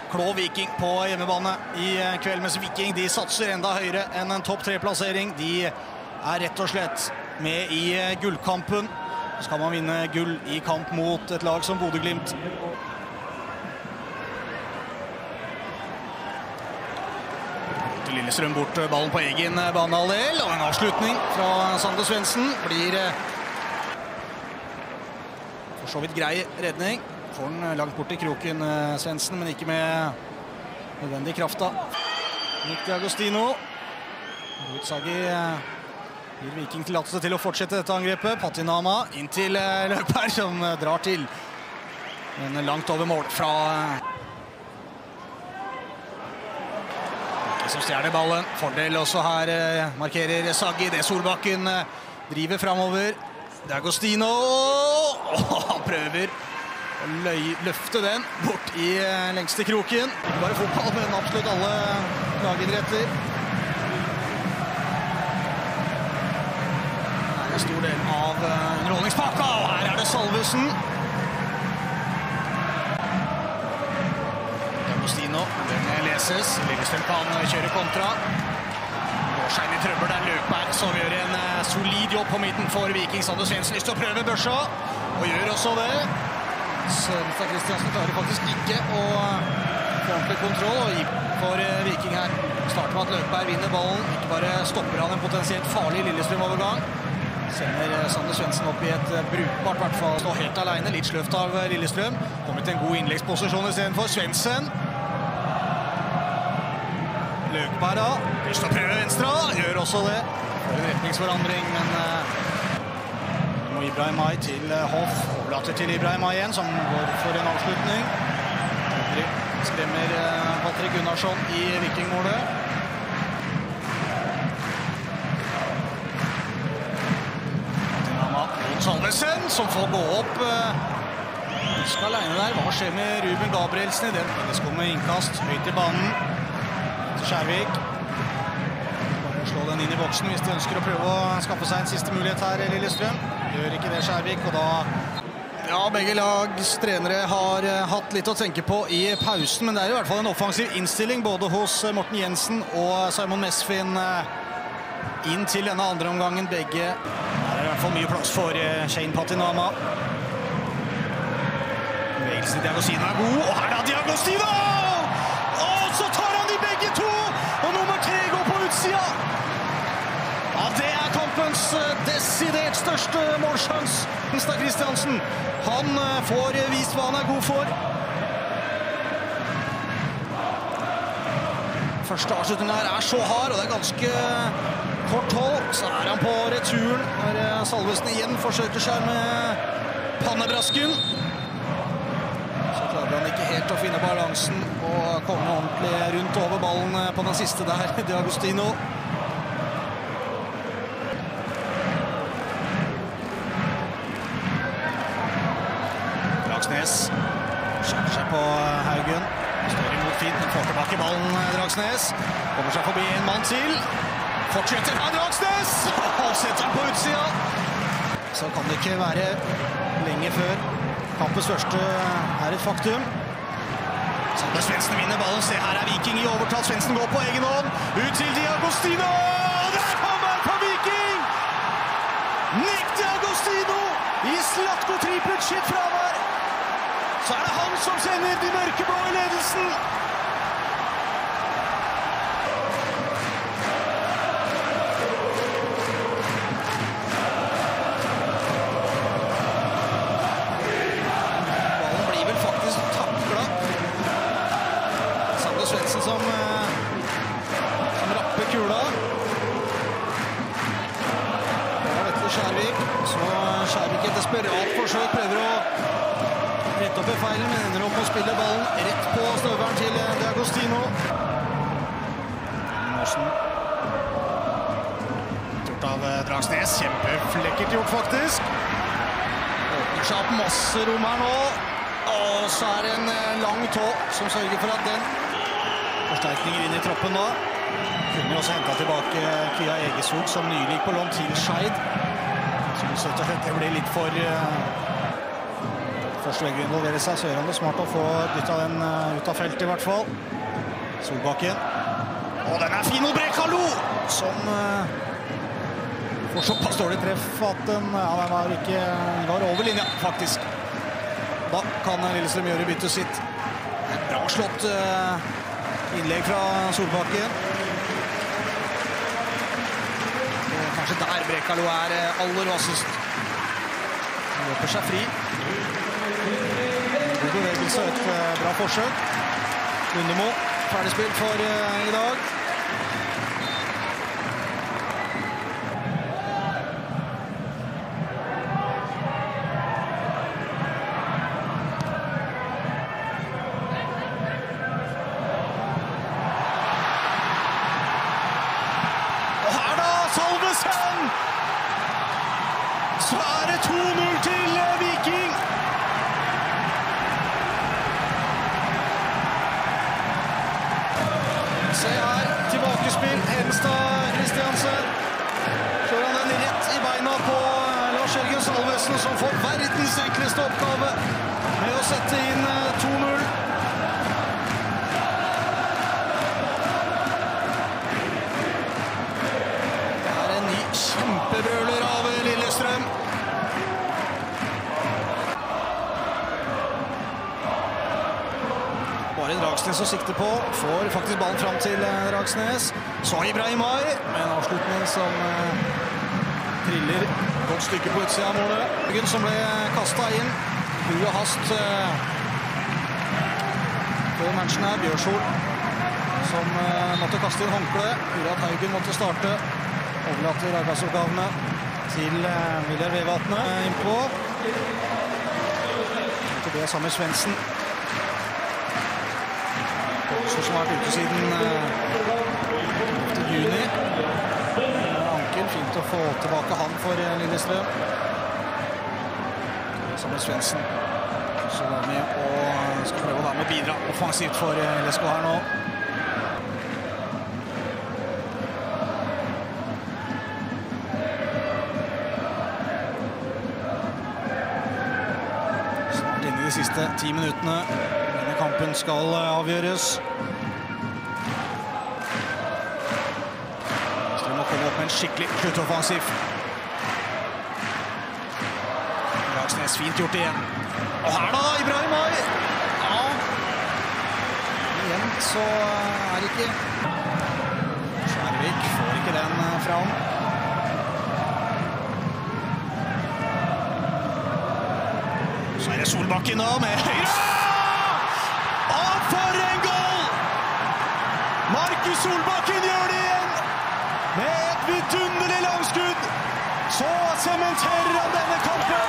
klå Viking på hjemmebane i kveld, mens Viking de satser enda høyere enn en topp 3-plassering. De er rett og slett med i gullkampen. Så skal man vinne gull i kamp mot et lag som Bodø/Glimt. Til Lillestrøm bort ballen på egen banehalvdel, og en avslutning fra Svendsen blir for så vidt grei redning. Får den langt bort i kroken, Svendsen, men ikke med nødvendig krafta. Nick D'Agostino. Utsagi gir Viking tillatelse til å fortsette dette angrepet. Patinama inn til Løkberg, som drar til. Men langt over mål fra som stjerner ballen. Fordel også her, markerer Saggi. Det Solbakken driver fremover. D'Agostino. Han prøver å løfte den bort i lengste kroken. Ikke bare fotball, men absolutt alle lagidretter. Det er en stor del av underholdningspakka, og her er det Salvesen. D'Agostino, den leses. Lillestrøm kan kjøre kontra. Går seg inn i trøbbel der Løkberg, som gjør en solid jobb på midten for Viking. Svendsen lyst til å prøve børsa, og gjør også det. Christiansen klarer faktisk ikke å få ordentlig kontroll for Viking her. Starter med at Løkberg vinner ballen. Ikke bare stopper han en potensielt farlig Lillestrøm-overgang. Sender Svendsen opp i et brukbart, i hvert fall står helt alene. Litt sløft av Lillestrøm. Kommer til en god innleggsposisjon i stedet for Svendsen. Løkberg da. Lyst til å prøve venstre. Gjør også det. For en retningsforandring, men Ibrahimaj til Hoff, overlater til Ibrahimaj igjen, som går for en avslutning. Skremmer Patrick Gunnarsson i Vikingmålet. Salvesen, som får gå opp. Husk alene der. Hva skjer med Ruben Gabrielsen i den? Det kommer med innkast høyt i banen til Skjærvik. Slå den inn i boksen hvis de ønsker å prøve å skaffe seg en siste mulighet her i Lillestrøm. Gjør ikke det Skjærvik, og da... Ja, begge lags trenere har hatt litt å tenke på i pausen, men det er i hvert fall en offensiv innstilling både hos Morten Jensen og Simon Mesfin inn til denne andre omgangen. Begge er i hvert fall mye plass for Shane Patinama. Bevegelsen til D'Agostino er god, og her er D'Agostino! Og så tar han de begge to, og nummer 3 går på utsida. Ja, det er kampens desidert største målsjans. Christiansen, han får vist hva han er god for. Første avslutningen her er så hard, og det er ganske kort hold. Så er han på returen, når Salvesen igjen forsøker seg med pannebrasken. Så klarer han ikke helt å finne balansen og komme ordentlig rundt over ballen på den siste der, D'Agostino. Dragsnes skjører seg på Haugen. Står imot fint, men får tilbake ballen Dragsnes. Kommer seg forbi en mann til. Fortsetter fra Dragsnes! Og setter han på utsida. Så kan det ikke være lenge før kampens første er et faktum. Svendsen vinner ballen. Se, her er Viking i overtall. Svendsen går på egen hånd. Ut til D'Agostino! Der kommer han på Viking! Nick D'Agostino i Slatko triplet sitt fravær. Så er det han som sender de mørkeblå i ledelsen. Ballen blir vel faktisk taklet. Svendsen som rapper kula. Det var Vetle Skjærvik. Så Skjærvik et desperat forsøk, prøver å rette opp i feilen, men ender opp å spille ballen rett på støveren til D'Agostino. Gjort av Dragsnes. Kjempeflekkert gjort, faktisk. Åpner seg opp masse rom her nå. Og så er det en lang tå som sørger for at den forsterkninger inn i troppen da. Kunne også hentet tilbake Kya Egesvog, som nylig gikk på lån til Skeid. Så det ble litt for Først velger å involvere seg, så gjør han det smart å få dyttet den ut av feltet i hvert fall. Solbakken. Og den er fin, og Brekalo! Som får såpass dårlig treff at den var over linja, faktisk. Da kan Lillestrøm gjøre byttet sitt. Et bra slått innlegg fra Solbakken. Kanskje der Brekalo er aller vassest. Han løper seg fri. God bevegelse, et bra forsøk. Lundemål, ferdigspilt for i dag. Og her da, Salvesen! Så er det 2-0 til Viking! Se her, tilbakespill, Hedenstad, Christiansen. Slår han den rett i beina på Lars-Jørgen Salvesen, som får verdens enkleste oppgave med å sette inn 2-0. Det er en ny kjempebrøler av Lillestrøm. Bare Dragsnes å sikte på, får faktisk ballen fram til Dragsnes. Så Ibrahimaj, med en avslutning som triller godt stykke på utsida av målet. Som ble kastet inn, huet hast før matchen her. Bjørsol som måtte kaste inn håndkle, gjorde at Haugen måtte starte. Overlater arbeidsoppgavene til Viljar Vevatne innpå. Tobias sammen med Svendsen. Som har vært ute siden til juni. Ankel, fint å få tilbake han for Lillestrøm. Sammen med Svendsen. Så er med og skal prøve å være med og bidra offensivt for LSK her nå. Snart inn i de siste 10 minuttene. Denne kampen skal avgjøres. Med en skikkelig sluttoffensiv. Dragsnes, fint gjort igjen. Og her da, Ibrahimaj! Ja. Igjen så er ikke Skjærvik, får ikke den fram. Så er det Solbakken da, med høyre! Og for en goal! Markus Solbakken gjør det igjen! Med et vidunderlig langskudd, så sementerer han denne kampen.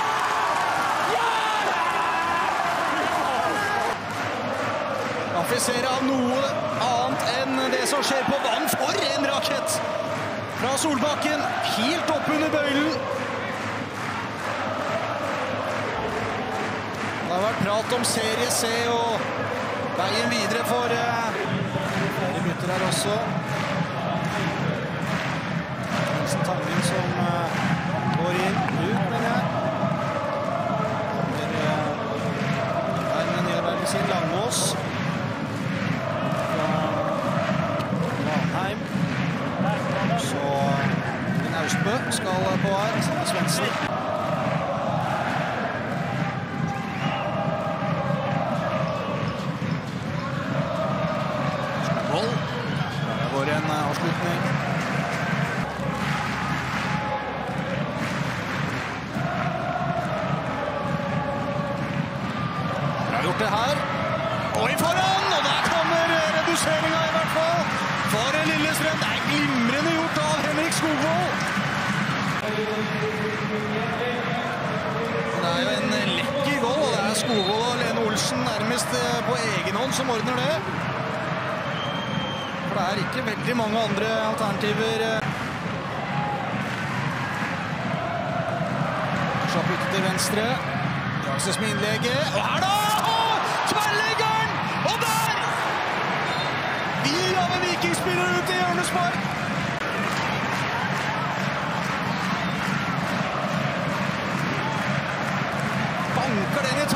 Affiserer av noe annet enn det som skjer på banen. For en rakett fra Solbakken, helt opp under bøylen. Det har vært prat om serie C og veien videre for flere bytter her også. Tangen som går inn, ut, mener jeg. Det er en nedvervelse i Langås. Fra Vanheim. Så en Austbø skal på her, sammen med Svendsen. Skogvold. Der går en avslutning. Det her, og i foran, og der kommer reduseringen i hvert fall for Lillestrøm. Det er glimrende gjort av Henrik Skogvold. Det er jo en lekker goal, og det er Skogvold og Lene Olsen nærmest på egen hånd som ordner det. For det er ikke veldig mange andre alternativer. Slapp ut til venstre. Dragsnes med innlegget, og her da! Tverrleggeren! Og der! Vi har en Viking-spiller ut i hjørnespark. Banker den i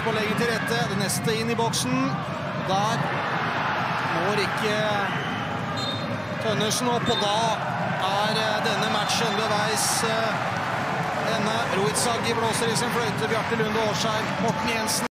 på å legge til rette. Det neste inn i boksen. Der når ikke Tønnessen opp, og da denne matchen beveis. Denne Roitsaggi blåser i sin fløyte. Bjarte Lunde Årsheim, Morten Jensen.